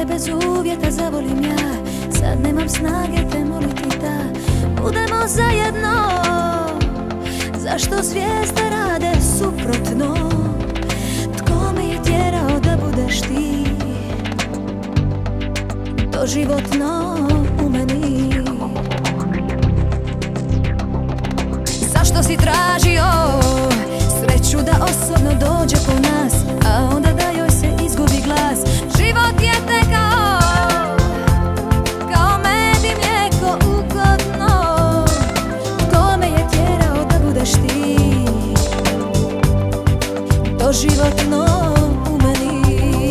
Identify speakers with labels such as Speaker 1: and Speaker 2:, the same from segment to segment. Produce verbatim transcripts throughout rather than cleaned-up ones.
Speaker 1: bez uvjeta zavolim ja. Sad nemam snage te moliti da budemo zajedno. Zašto zvijezde rade suprotno? Tko me je tjerao da budeš ti doživotno u meni? Zašto si tražio sreću da osobno dođe po nas, a onda da joj se izgubi glas? Život je tekao kao med i mlijeko ugodno. Tko me je tjerao da budeš ti doživotno u meni?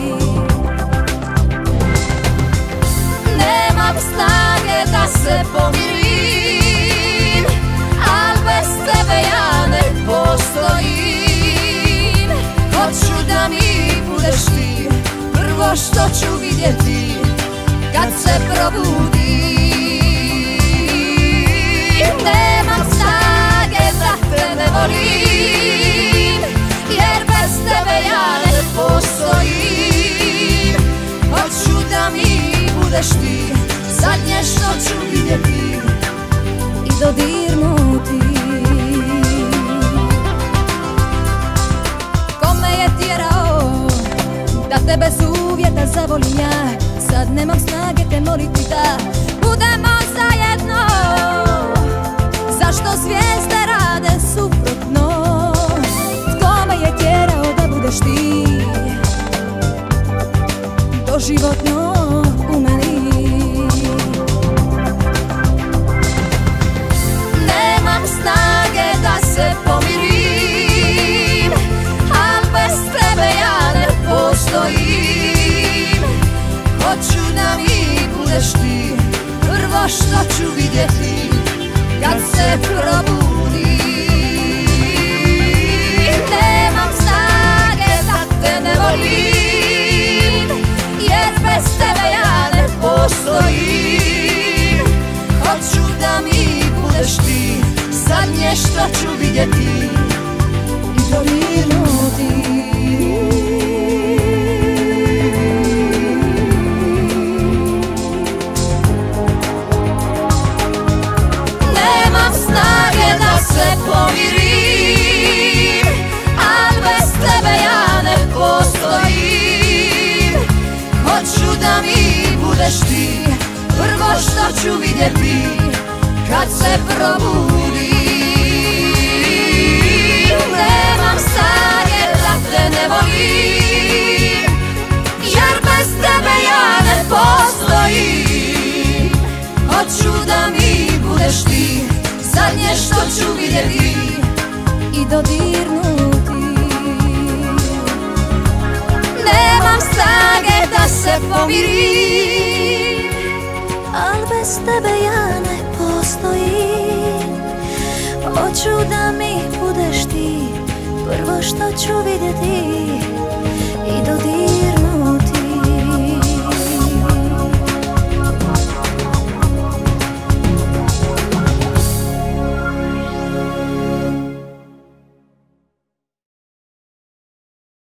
Speaker 1: Nemam snage da se pomirim, al bez tebe ja ne postojim. Hoću da mi budeš ti prvo što ću vidjeti kad se probudim. Nemam snage da te ne volim, jer bez tebe ja ne postojim. Hoću da mi budeš ti zadnje što ću vidjeti i dodirnuti. Ko me je tjerao da te bez uvjeta zavolim ja? Sad nemam snage te moliti da budemo zajedno. Zašto zvijezde rade suprotno? Tko me je tjerao da budeš ti doživotno u meni? Nemam snage da se pomirim, al bez tebe ja ne postojim. Hoću da mi budeš ti prvo što ću vidjeti kad se probudim. Nemam snage da te ne volim, jer bez tebe ja ne postojim. Hoću da mi budeš ti zadnje što ću vidjeti i dodirnuti. Nemam snage da se pomirim, al bez tebe ja ne postojim. Hoću da mi budeš ti prvo što ću vidjeti kad se probudim. Nemam snage da te ne volim, jer bez tebe ja ne postojim. Hoću da mi budeš ti zadnje što ću vidjeti i dodirnuti. Nemam snage da se pomirim, al bez tebe ja ne postojim. Hoću da mi budeš ti prvo što ću vidjeti